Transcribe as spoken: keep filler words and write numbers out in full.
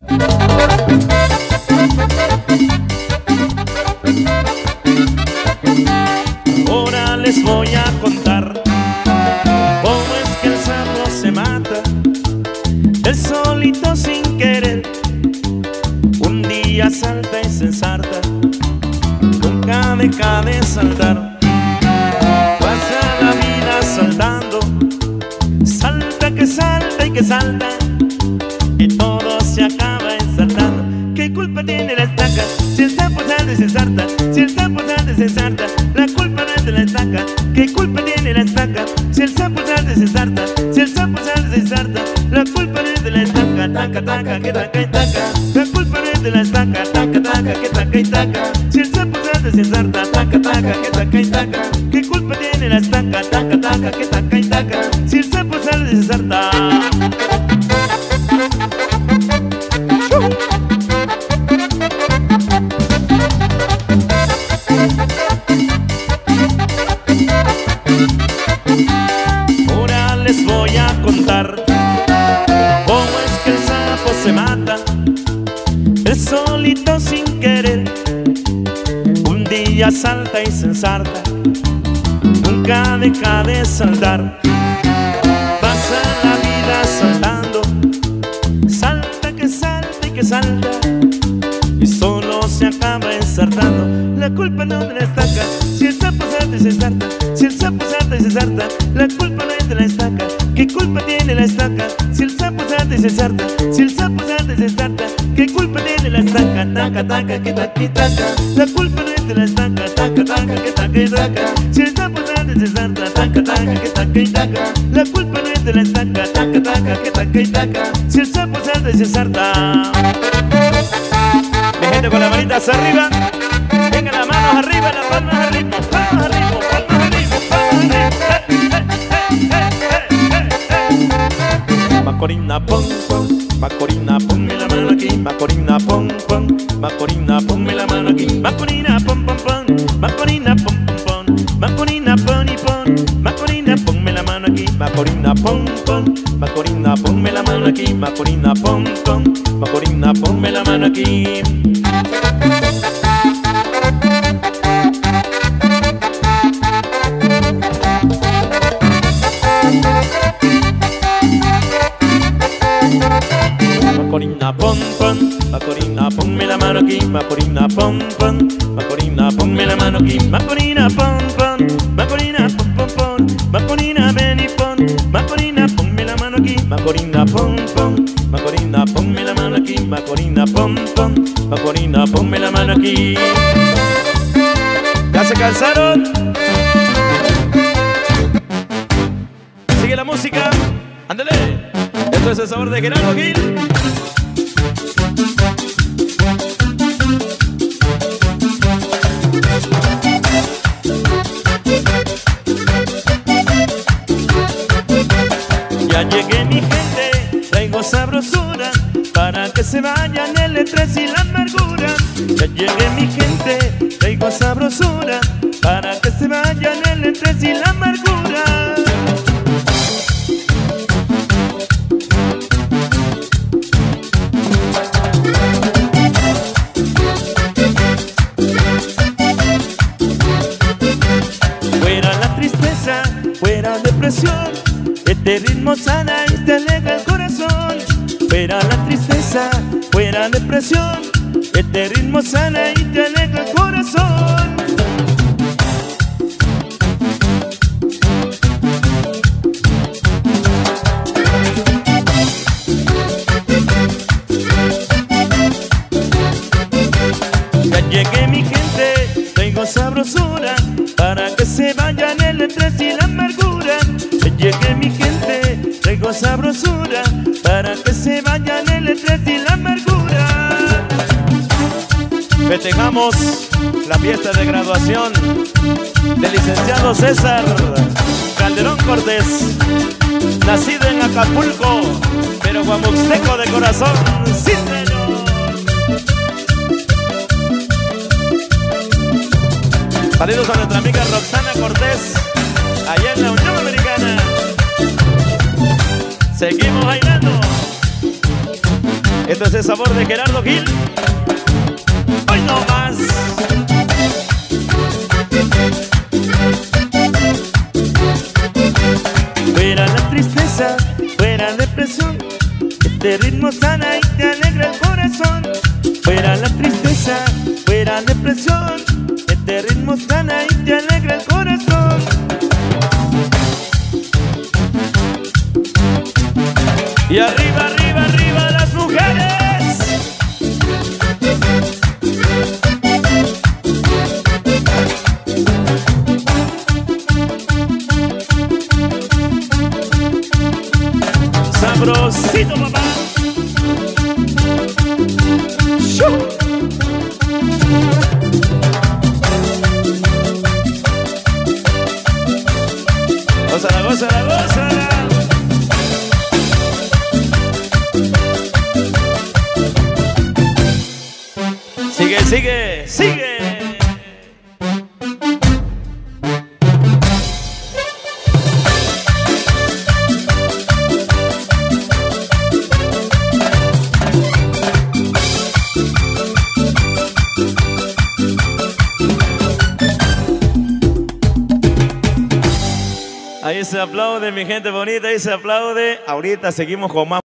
Ahora les voy a contar cómo es que el sapo se mata, él solito sin querer. Un día salta y se ensarta, nunca deja de saltar. Pasa la vida saltando, salta que salta y que salta, y todo se acaba ensartando. ¿Qué culpa tiene la estaca si el sapo salta y se ensarta? Si el sapo salta y se ensarta, la culpa no es de la estaca. ¿Qué culpa tiene la estaca si el sapo salta y se ensarta? Si el sapo salta y se ensarta, la culpa no es de la estaca. Taca, taca, que taca y taca, la culpa no es de la estaca. Taca, taca, que taca y taca, si el sapo salta y se ensarta. Taca, taca, que taca y taca, ¿qué culpa tiene la estaca? Taca, taca, que taca y taca, si el sapo salta y se ensarta. Ahora les voy a contar cómo es que el sapo se mata, él solito sin querer. Un día salta y se ensarta, nunca deja de saltar. Pasa la vida saltando, salta que salta y que salta, y solo se acaba ensartando. La culpa no de la estaca si el sapo salta y se ensarta. Si el sapo salta y se ensarta, la culpa no es de la estaca. ¿Qué culpa tiene la estaca si el sapo salta y se ensarta? Si el sapo salta y se ensarta, ¿qué culpa tiene la estaca? Taca, taca, que taca y taca, la culpa no es de la estaca. Taca, taca, que taca y taca, si el sapo salta y se ensarta. Taca, taca, que taca y taca, la culpa no es de la estaca. Taca, taca, que taca y taca, si el sapo salta y se ensarta. Mi gente con las manitas arriba, venga las manos arriba, las palmas arriba, palmas arriba, palmas arriba, palmas arriba. Macorina, pon, pon, Macorina, ponme la mano aquí. Macorina, pon, pon, Macorina, ponme la mano aquí. Macorina, pon, pon, pon, Macorina, pon, pon, pon, Macorina, pon y pon, Macorina, ponme la mano aquí. Macorina, pon, pon, Macorina, ponme la mano aquí. Macorina, pon, pon, Macorina, ponme la mano aquí. Macorina, pon, pon, Macorina, ponme la mano aquí. Macorina, pon, pon, Macorina, ponme la mano aquí. Macorina, pon, pon, Macorina, pon, pon, pon, Macorina, ven y pon, Macorina, ponme la mano aquí. Macorina, pon, pon, Macorina, ponme la mano aquí. Macorina, pon, pon, Macorina, ponme la mano aquí. ¿Ya se cansaron? Sigue la música, ándale. Esto es el sabor de Gerardo Gil. Ya llegué mi gente, traigo sabrosura para que se vayan el estrés y la amargura. Ya llegué mi gente, traigo sabrosura para que se vayan el estrés y la amargura. Fuera la tristeza, fuera depresión, este ritmo sana y te alegra el corazón. Fuera la tristeza, fuera depresión, este ritmo sana y te alegra el corazón. Ya llegué mi gente, traigo sabrosura para que se vayan el estrés y la amargura. Ya llegué mi gente, traigo sabrosura para que se vayan el estrés y la amargura. Festejamos la fiesta de graduación del licenciado César Calderón Cortés, nacido en Acapulco, pero guamuxteco de corazón. ¡Sí, señor! Saludos a nuestra amiga Roxana Cortés, allá en la Unión Americana. Seguimos bailando. Esto es el sabor de Gerardo Gil. Hoy no más. Fuera la tristeza, fuera depresión, este ritmo sana y te alegra el corazón. Fuera la tristeza, fuera depresión, este ritmo sana y te alegra el corazón. Y arriba, arriba, arriba las mujeres. Sabrosito, papá. ¡Shoo! Gózala, gózala, gózala. Sigue, sigue, sigue. Ahí se aplaude, mi gente bonita, ahí se aplaude. Ahorita seguimos con más.